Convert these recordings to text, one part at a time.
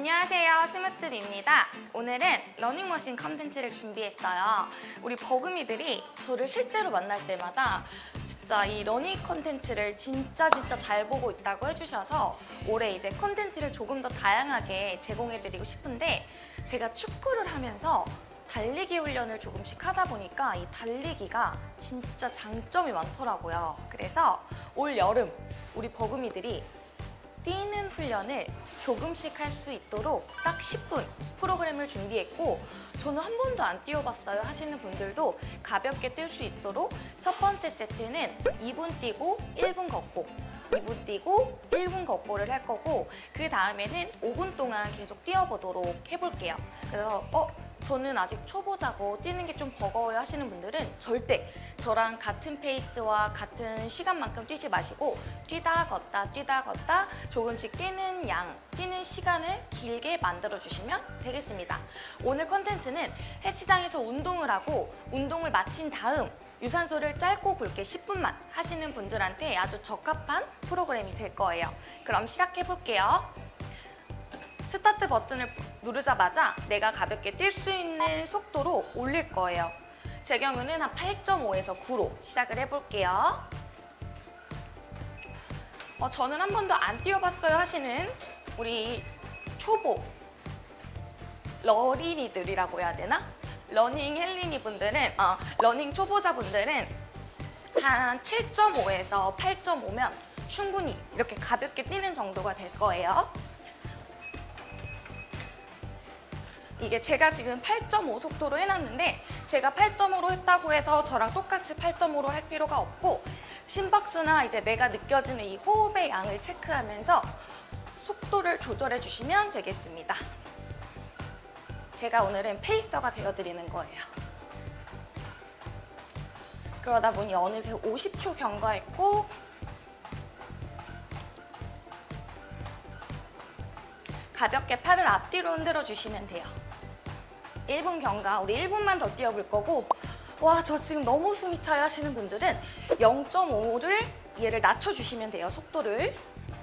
안녕하세요, 스무트리입니다. 오늘은 러닝머신 컨텐츠를 준비했어요. 우리 버금이들이 저를 실제로 만날 때마다 진짜 이 러닝 컨텐츠를 진짜 잘 보고 있다고 해주셔서 올해 이제 컨텐츠를 조금 더 다양하게 제공해드리고 싶은데, 제가 축구를 하면서 달리기 훈련을 조금씩 하다 보니까 이 달리기가 진짜 장점이 많더라고요. 그래서 올 여름 우리 버금이들이 뛰는 훈련을 조금씩 할 수 있도록 딱 10분 프로그램을 준비했고, 저는 한 번도 안 뛰어봤어요 하시는 분들도 가볍게 뛸 수 있도록 첫 번째 세트는 2분 뛰고 1분 걷고, 2분 뛰고 1분 걷고를 할 거고, 그 다음에는 5분 동안 계속 뛰어보도록 해볼게요. 그래서 저는 아직 초보자고 뛰는 게 좀 버거워요 하시는 분들은 절대 저랑 같은 페이스와 같은 시간만큼 뛰지 마시고 뛰다 걷다 조금씩 뛰는 시간을 길게 만들어 주시면 되겠습니다. 오늘 컨텐츠는 헬스장에서 운동을 하고 운동을 마친 다음 유산소를 짧고 굵게 10분만 하시는 분들한테 아주 적합한 프로그램이 될 거예요. 그럼 시작해 볼게요. 스타트 버튼을 누르자마자 내가 가볍게 뛸 수 있는 속도로 올릴 거예요. 제 경우는 한 8.5에서 9로 시작을 해볼게요. 저는 한 번도 안 뛰어봤어요 하시는 우리 초보 러린이들이라고 해야 되나? 러닝 헬린이 분들은, 러닝 초보자분들은 한 7.5에서 8.5면 충분히 이렇게 가볍게 뛰는 정도가 될 거예요. 이게 제가 지금 8.5 속도로 해놨는데, 제가 8.5로 했다고 해서 저랑 똑같이 8.5로 할 필요가 없고, 심박수나 이제 내가 느껴지는 이 호흡의 양을 체크하면서 속도를 조절해 주시면 되겠습니다. 제가 오늘은 페이서가 되어드리는 거예요. 그러다 보니 어느새 50초 경과했고, 가볍게 팔을 앞뒤로 흔들어 주시면 돼요. 1분 경과, 우리 1분만 더 뛰어볼 거고, 와, 저 지금 너무 숨이 차요 하시는 분들은 0.5를 얘를 낮춰주시면 돼요, 속도를.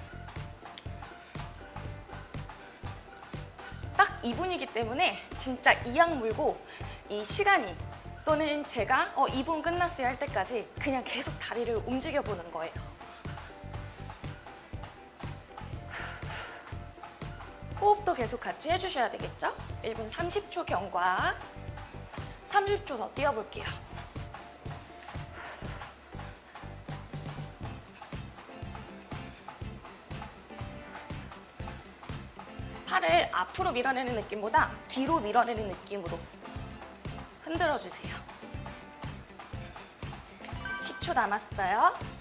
딱 2분이기 때문에 진짜 이악 물고 이 시간이, 또는 제가 2분 끝났어요 할 때까지 그냥 계속 다리를 움직여 보는 거예요. 호흡도 계속 같이 해주셔야 되겠죠? 1분 30초 경과, 30초 더 뛰어볼게요. 팔을 앞으로 밀어내는 느낌보다 뒤로 밀어내는 느낌으로 흔들어주세요. 10초 남았어요.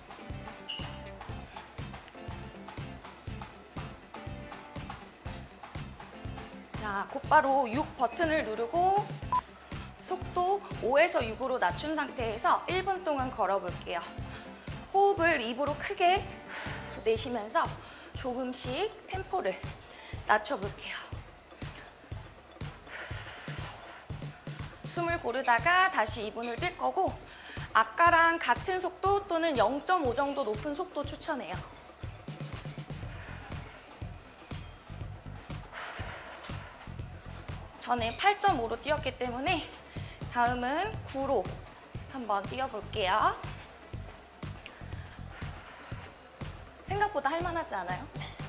자, 곧바로 6 버튼을 누르고 속도 5에서 6으로 낮춘 상태에서 1분 동안 걸어볼게요. 호흡을 입으로 크게 내쉬면서 조금씩 템포를 낮춰볼게요. 숨을 고르다가 다시 2분을 뛸 거고, 아까랑 같은 속도 또는 0.5 정도 높은 속도 추천해요. 저는 8.5로 뛰었기 때문에 다음은 9로 한번 뛰어볼게요. 생각보다 할만하지 않아요?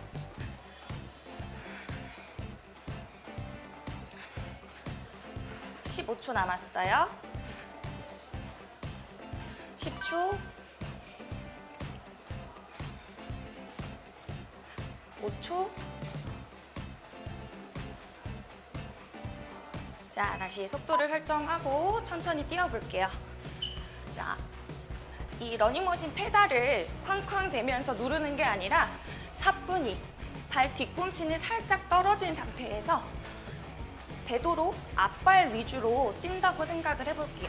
(15초) 남았어요. 10초, 5초. 자, 다시 속도를 설정하고 천천히 뛰어볼게요. 자, 이 러닝머신 페달을 쾅쾅 대면서 누르는 게 아니라 사뿐히 발 뒤꿈치는 살짝 떨어진 상태에서 되도록 앞발 위주로 뛴다고 생각을 해볼게요.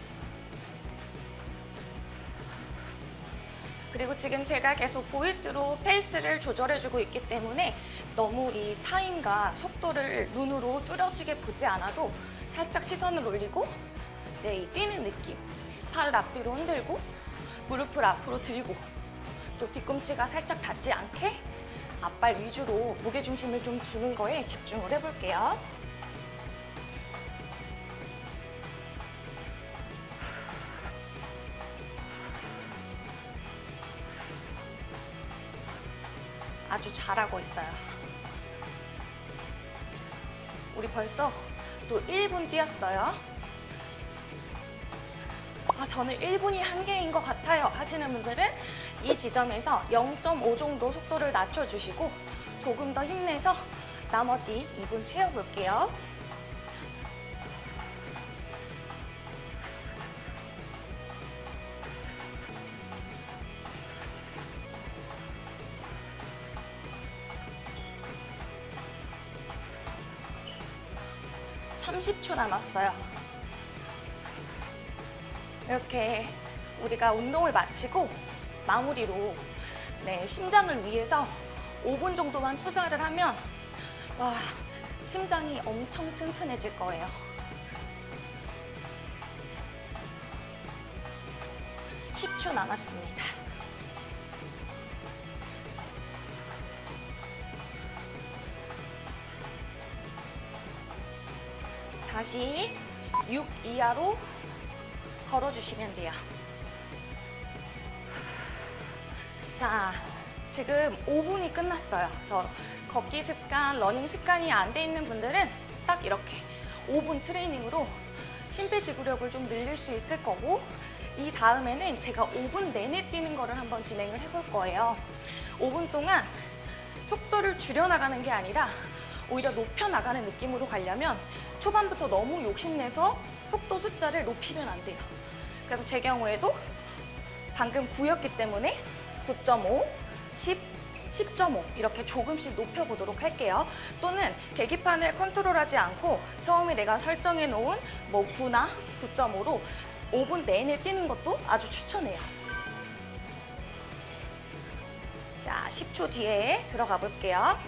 그리고 지금 제가 계속 보이스로 페이스를 조절해주고 있기 때문에 너무 이 타임과 속도를 눈으로 뚜렷하게 보지 않아도 살짝 시선을 올리고, 이 뛰는 느낌, 팔을 앞뒤로 흔들고 무릎을 앞으로 들고 또 뒤꿈치가 살짝 닿지 않게 앞발 위주로 무게중심을 좀 두는 거에 집중을 해볼게요. 아주 잘하고 있어요. 우리 벌써 또 1분 뛰었어요. 저는 1분이 한계인 것 같아요 하시는 분들은 이 지점에서 0.5 정도 속도를 낮춰주시고 조금 더 힘내서 나머지 2분 채워볼게요. (30초) 남았어요. 이렇게 우리가 운동을 마치고 마무리로 심장을 위해서 5분 정도만 투자를 하면 와, 심장이 엄청 튼튼해질 거예요. (10초) 남았습니다. 다시 6 이하로 걸어주시면 돼요. 자, 지금 5분이 끝났어요. 그래서 걷기 습관, 러닝 습관이 안 돼 있는 분들은 딱 이렇게 5분 트레이닝으로 심폐지구력을 좀 늘릴 수 있을 거고, 이 다음에는 제가 5분 내내 뛰는 거를 한번 진행을 해볼 거예요. 5분 동안 속도를 줄여나가는 게 아니라 오히려 높여나가는 느낌으로 가려면 초반부터 너무 욕심내서 속도 숫자를 높이면 안 돼요. 그래서 제 경우에도 방금 9였기 때문에 9.5, 10, 10.5 이렇게 조금씩 높여보도록 할게요. 또는 계기판을 컨트롤하지 않고 처음에 내가 설정해 놓은 9나 9.5로 5분 내내 뛰는 것도 아주 추천해요. 자, 10초 뒤에 들어가 볼게요.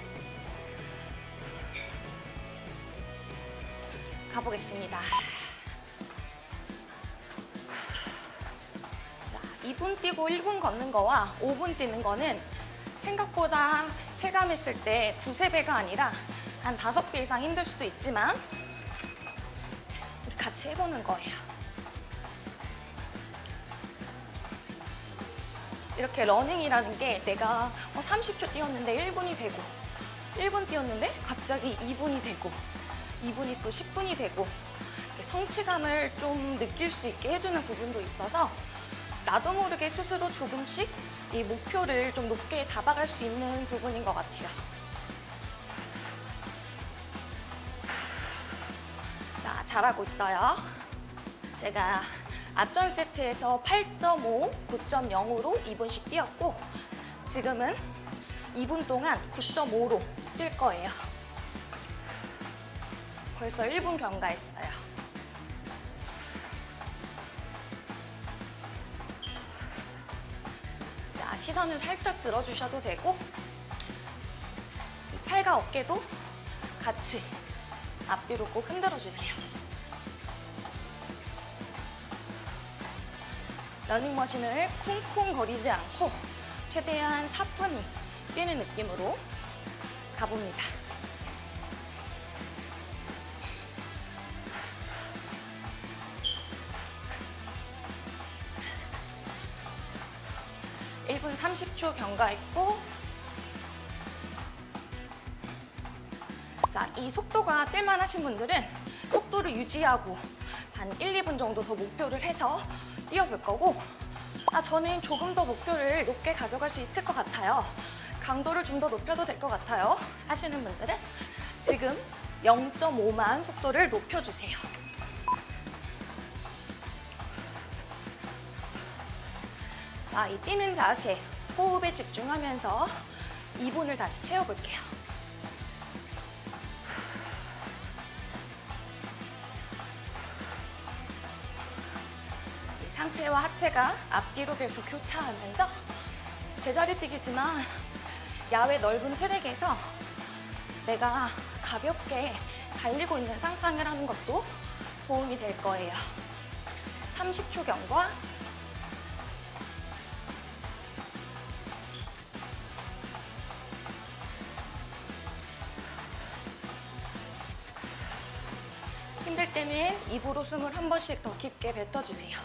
가보겠습니다. 자, 2분 뛰고 1분 걷는 거와 5분 뛰는 거는 생각보다 체감했을 때 2~3배가 아니라 한 5배 이상 힘들 수도 있지만 우리 같이 해보는 거예요. 이렇게 러닝이라는 게 내가 30초 뛰었는데 1분이 되고 1분 뛰었는데 갑자기 2분이 되고 2분이 또 10분이 되고 성취감을 좀 느낄 수 있게 해주는 부분도 있어서 나도 모르게 스스로 조금씩 이 목표를 좀 높게 잡아갈 수 있는 부분인 것 같아요. 자, 잘하고 있어요. 제가 앞전 세트에서 8.5, 9.0으로 2분씩 뛰었고 지금은 2분 동안 9.5로 뛸 거예요. 벌써 1분 경과했어요. 자, 시선을 살짝 들어주셔도 되고 이 팔과 어깨도 같이 앞뒤로 꼭 흔들어주세요. 러닝머신을 쿵쿵 거리지 않고 최대한 사뿐히 뛰는 느낌으로 가봅니다. (1분 30초) 경과했고, 자, 이 속도가 뛸만 하신 분들은 속도를 유지하고 한 1~2분 정도 더 목표를 해서 뛰어볼 거고, 저는 조금 더 목표를 높게 가져갈 수 있을 것 같아요. 강도를 좀 더 높여도 될 것 같아요 하시는 분들은 지금 0.5만 속도를 높여주세요. 자, 이 뛰는 자세, 호흡에 집중하면서 2분을 다시 채워볼게요. 상체와 하체가 앞뒤로 계속 교차하면서 제자리 뛰기지만 야외 넓은 트랙에서 내가 가볍게 달리고 있는 상상을 하는 것도 도움이 될 거예요. 30초 경과. 때는 입으로 숨을 한 번씩 더 깊게 뱉어주세요.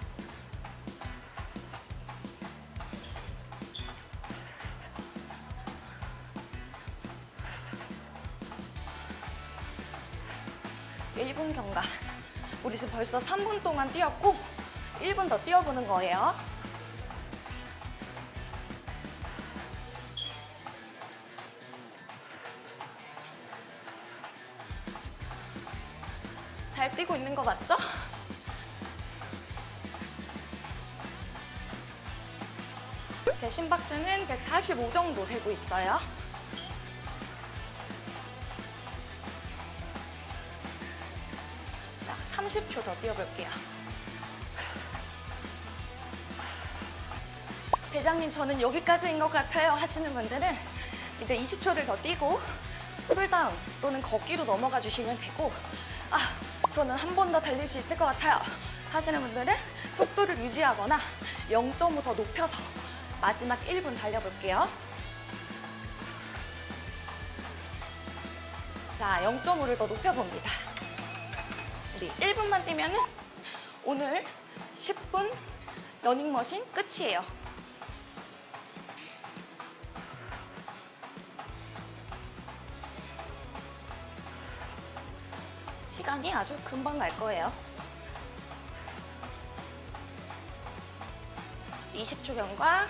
(1분) 경과. 우리 지금 벌써 3분 동안 뛰었고 1분 더 뛰어보는 거예요. 잘 뛰고 있는 거 맞죠? 제 심박수는 145 정도 되고 있어요. 자, 30초 더 뛰어볼게요. 대장님, 저는 여기까지인 것 같아요 하시는 분들은 이제 20초를 더 뛰고 쿨다운 또는 걷기로 넘어가 주시면 되고, 저는 한 번 더 달릴 수 있을 것 같아요 하시는 분들은 속도를 유지하거나 0.5 더 높여서 마지막 1분 달려볼게요. 자, 0.5를 더 높여봅니다. 우리 1분만 뛰면은 오늘 10분 러닝머신 끝이에요. 시간이 아주 금방 갈 거예요. 20초 경과.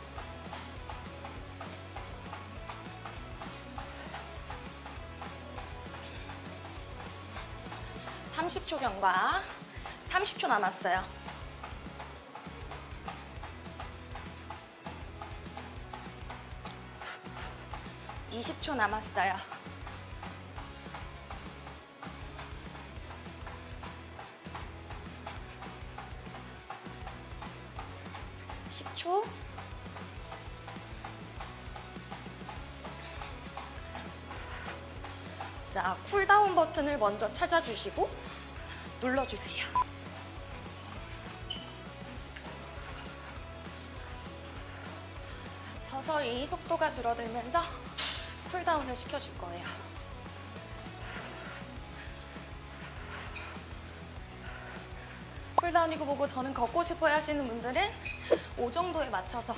(30초) 경과. 30초 남았어요. (20초) 남았어요. 10초. 자, 쿨다운 버튼을 먼저 찾아주시고 눌러주세요. 서서히 속도가 줄어들면서 쿨다운을 시켜줄 거예요. 쿨다운이고 뭐고 저는 걷고 싶어요 하시는 분들은 5 정도에 맞춰서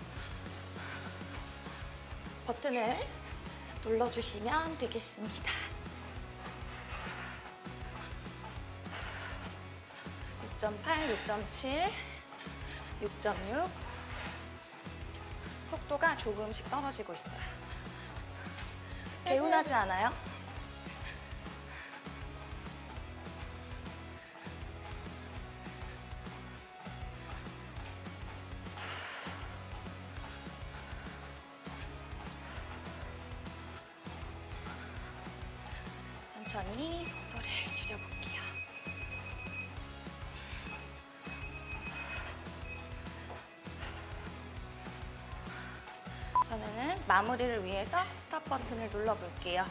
버튼을 눌러주시면 되겠습니다. 6.8, 6.7, 6.6. 속도가 조금씩 떨어지고 있어요. 개운하지 않아요? 천천히 속도를 줄여볼게요. 저는 마무리를 위해서 스탑 버튼을 눌러볼게요.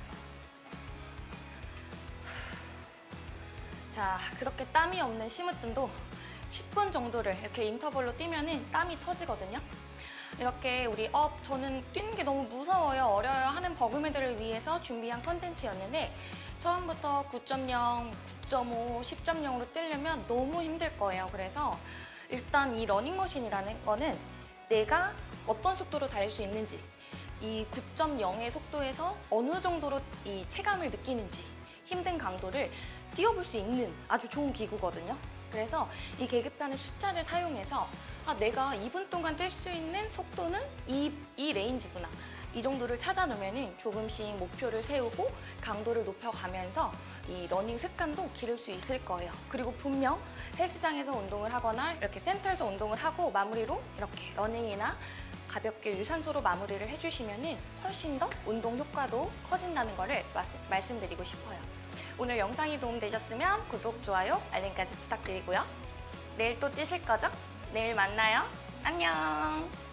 자, 그렇게 땀이 없는 심으뜸도 10분 정도를 이렇게 인터벌로 뛰면은 땀이 터지거든요. 이렇게 우리 저는 뛰는 게 너무 무서워요, 어려요 하는 버금이들을 위해서 준비한 컨텐츠였는데 처음부터 9.0, 9.5, 10.0으로 뛰려면 너무 힘들 거예요. 그래서 일단 이 러닝머신이라는 거는 내가 어떤 속도로 달릴 수 있는지, 이 9.0의 속도에서 어느 정도로 이 체감을 느끼는지, 힘든 강도를 뛰어볼 수 있는 아주 좋은 기구거든요. 그래서 이 계급단의 숫자를 사용해서 내가 2분 동안 뛸 수 있는 속도는 이 레인지구나, 이 정도를 찾아놓으면 조금씩 목표를 세우고 강도를 높여가면서 이 러닝 습관도 기를 수 있을 거예요. 그리고 분명 헬스장에서 운동을 하거나 이렇게 센터에서 운동을 하고 마무리로 이렇게 러닝이나 가볍게 유산소로 마무리를 해주시면 훨씬 더 운동 효과도 커진다는 거를 말씀드리고 싶어요. 오늘 영상이 도움되셨으면 구독, 좋아요, 알림까지 부탁드리고요. 내일 또 뛰실 거죠? 내일 만나요. 안녕.